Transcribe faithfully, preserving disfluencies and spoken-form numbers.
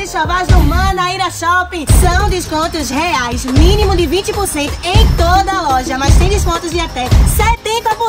enxovais do Manaíra Shopping. São descontos reais, mínimo de vinte por cento em toda a loja, mas tem descontos de até setenta por cento